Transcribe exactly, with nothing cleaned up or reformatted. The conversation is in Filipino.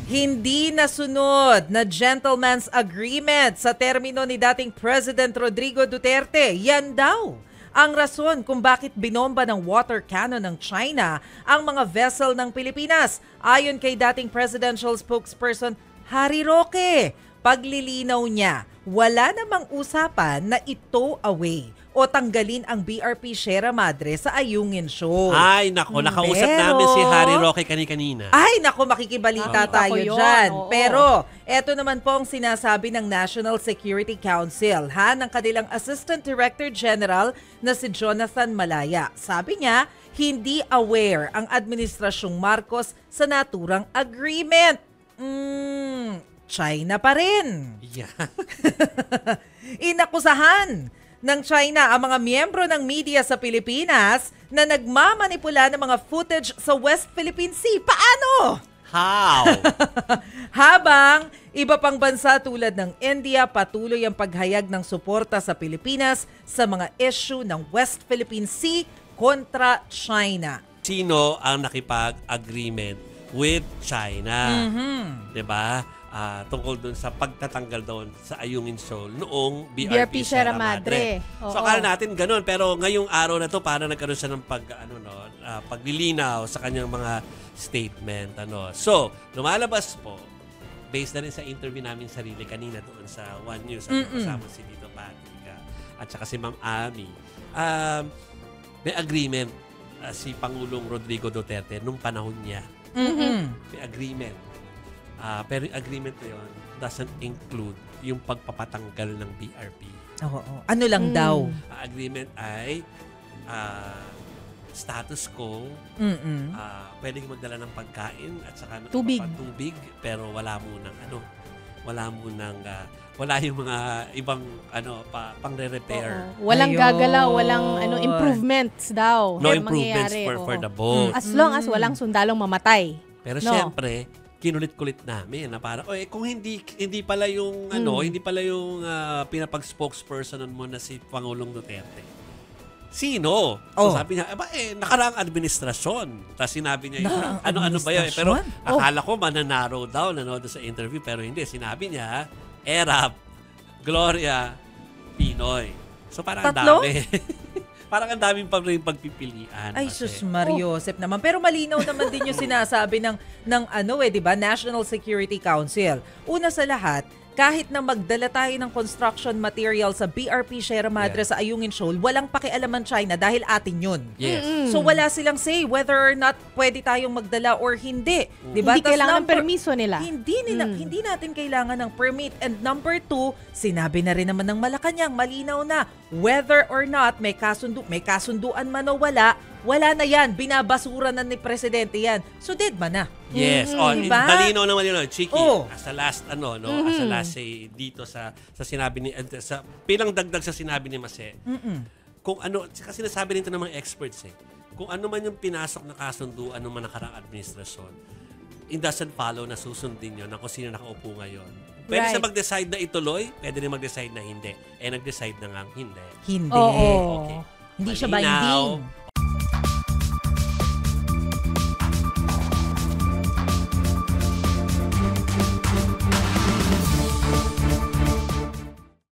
Hindi nasunod na gentleman's agreement sa termino ni dating President Rodrigo Duterte. Yan daw ang rason kung bakit binomba ng water cannon ng China ang mga vessel ng Pilipinas. Ayon kay dating presidential spokesperson Harry Roque, paglilinaw niya, wala namang usapan na ito away o tanggalin ang B R P Sierra Madre sa Ayungin Shoal. Ay, nako, nakausap Pero, namin si Harry Roque kani-kanina. Ay, nako, makikibalita Ah, tayo ako yun, dyan. oo. Pero, eto naman po ang sinasabi ng National Security Council, ha, ng kanilang Assistant Director General na si Jonathan Malaya. Sabi niya, hindi aware ang Administrasyong Marcos sa naturang agreement. Mm, China pa rin. Yeah. Inakusahan ng China ang mga miyembro ng media sa Pilipinas na nagmamanipula ng mga footage sa West Philippine Sea. Paano? How? Habang iba pang bansa tulad ng India patuloy ang paghayag ng suporta sa Pilipinas sa mga issue ng West Philippine Sea kontra China. Sino ang nakipag-agreement with China? Mhm. Diba? Uh, tungkol dun sa pagtatanggal doon sa Ayungin Shoal noong B R P, B R P Sierra Madre. So Oo. akala natin ganun, pero ngayong araw na to para nagkaroon siya ng pag ano no, uh, paglilinaw sa kanyang mga statement ano. So, lumalabas po based na rin sa interview namin sarili kanina doon sa One News at kasama si Dito Patrick at saka si Ma'am Ami. Um, may agreement uh, si Pangulong Rodrigo Duterte nung panahon niya. Mm-mm. May agreement. Uh, pero yung agreement na yun doesn't include yung pagpapatanggal ng B R P. Oo, oo. Ano lang Mm. daw? Uh, agreement ay uh, status quo, Mm-mm. uh, pwedeng magdala ng pagkain at saka ng Tubig. tubig, pero wala munang ano, wala munang uh, wala yung mga ibang ano pa pang-repair. Oo. Walang Ayun. gagalaw, walang ano improvements daw. No ang improvements mangyayari. for, for Oo. the boat. As long as walang sundalong mamatay. Pero No. syempre, kinulit-kulit namin na parang, oy, kung hindi hindi pala yung ano, Mm. hindi pala yung uh, pinapag-spokesperson mo na si Pangulong Duterte. Sino? So Oh. sabi niya, aba eh, nakaraang administrasyon. Tapos sinabi niya, yung, Nakaraang ano-ano ba yun? Pero administrasyon? akala ko mananarrow down ano, doon sa interview, pero hindi. Sinabi niya, E R A P, Gloria, Pinoy. So parang ang Tatlo? dami. Parang ang daming pag rin pagpipilian. Ay, kasi. sus Mario Josep naman. Pero malinaw naman din yung sinasabi ng, ng ano eh, di ba? National Security Council. Una sa lahat, kahit na magdala tayo ng construction material sa B R P Sierra Madre Yeah. sa Ayungin Shoal, walang pakialaman China dahil atin yun. Yes. Mm-mm. So wala silang say whether or not pwede tayong magdala or hindi. Di ba? Hindi Tas kailangan ng number- permiso nila. Hindi, nila, Mm. hindi natin kailangan ng permit. And number two, sinabi na rin naman ng Malacanang, malinaw na, whether or not may, kasundu may kasunduan man o wala, wala na yan. Binabasura na ni Presidente yan. So dead ba na? Yes, Mm, oh, diba? malinaw naman yun, Chiki. Oh. As a last ano, no, as a last say dito sa sa sinabi ni uh, sa bilang dagdag sa sinabi ni Mase. Mm-mm. Kung ano, kasi sinasabi rin ito ng mga experts eh. Kung ano man yung pinasok na kasunduan ng mga nakaraang administrasyon, it doesn't follow na susundin yun na kung sino nakaupo ngayon. Pwede Right. siya mag-decide na ituloy, pwede rin mag-decide na hindi. Eh, nag-decide na nga hindi. Hindi. Oo. Okay. Hindi siya Malinaw, binding.